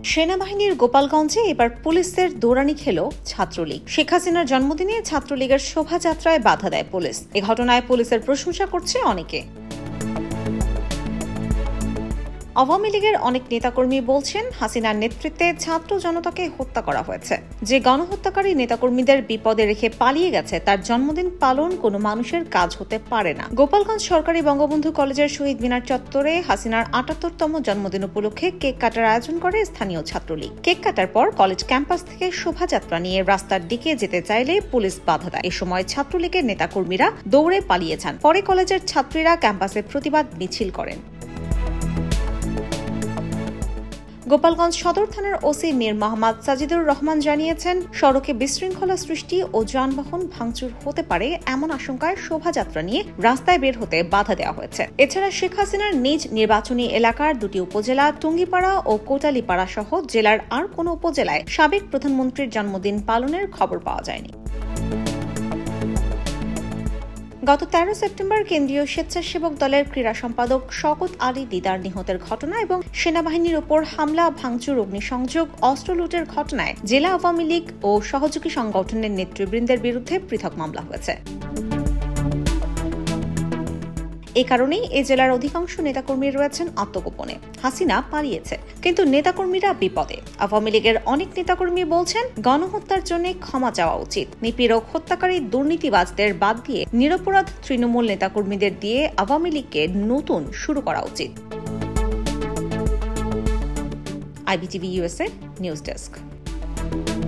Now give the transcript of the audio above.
সেনাবাহিনীর গোপালগঞ্জে এবার পুলিশের দৌড়ানি খেল ছাত্রলীগ। শেখ হাসিনার জন্মদিনে ছাত্রলীগের শোভাযাত্রায় বাধা দেয় পুলিশ। এ ঘটনায় পুলিশের প্রশংসা করছে অনেকে। আওয়ামী লীগের অনেক নেতাকর্মী বলছেন, হাসিনার নেতৃত্বে ছাত্র জনতাকে হত্যা করা হয়েছে। যে গণহত্যাকারী নেতাকর্মীদের বিপদে রেখে পালিয়ে গেছে তার জন্মদিন পালন কোনো মানুষের কাজ হতে পারে না। গোপালগঞ্জ সরকারি বঙ্গবন্ধু কলেজের শহীদ মিনার চত্বরে হাসিনার ৭৮তম জন্মদিন উপলক্ষে কেক কাটার আয়োজন করে স্থানীয় ছাত্রলীগ। কেক কাটার পর কলেজ ক্যাম্পাস থেকে শোভাযাত্রা নিয়ে রাস্তার দিকে যেতে চাইলে পুলিশ বাধা দেয়। এ সময় ছাত্রলীগের নেতাকর্মীরা দৌড়ে পালিয়ে যান। পরে কলেজের ছাত্রীরা ক্যাম্পাসে প্রতিবাদ মিছিল করেন। গোপালগঞ্জ সদর থানার ওসি মীর মোহাম্মদ সাজিদুর রহমান জানিয়েছেন, সড়কে বিশৃঙ্খলা সৃষ্টি ও যানবাহন ভাঙচুর হতে পারে এমন আশঙ্কায় শোভাযাত্রা নিয়ে রাস্তায় বের হতে বাধা দেওয়া হয়েছে। এছাড়া শেখ হাসিনার নিজ নির্বাচনী এলাকার দুটি উপজেলা টুঙ্গিপাড়া ও কোটালীপাড়া সহ জেলার আর কোনো উপজেলায় সাবেক প্রধানমন্ত্রীর জন্মদিন পালনের খবর পাওয়া যায়নি। গত ১৩ সেপ্টেম্বর কেন্দ্রীয় স্বেচ্ছাসেবক দলের ক্রীড়া সম্পাদক শওকত আলী দিদার নিহতের ঘটনা এবং সেনাবাহিনীর উপর হামলা, ভাঙচুর, অগ্নিসংযোগ, অস্ত্র লুটের ঘটনায় জেলা আওয়ামী লীগ ও সহযোগী সংগঠনের নেতৃবৃন্দের বিরুদ্ধে পৃথক মামলা হয়েছে। এ কারণেই এ জেলার অধিকাংশ নেতাকর্মী রয়েছেন আত্মগোপনে। হাসিনা পালিয়েছে, কিন্তু নেতাকর্মীরা বিপদে। আওয়ামী লীগের অনেক নেতাকর্মী বলছেন, গণহত্যার জন্য ক্ষমা চাওয়া উচিত। নিপীড়ক, হত্যাকারী, দুর্নীতিবাজদের বাদ দিয়ে নিরপরাধ তৃণমূল নেতাকর্মীদের দিয়ে আওয়ামী লীগকে নতুন শুরু করা উচিত। IBTV USA news desk.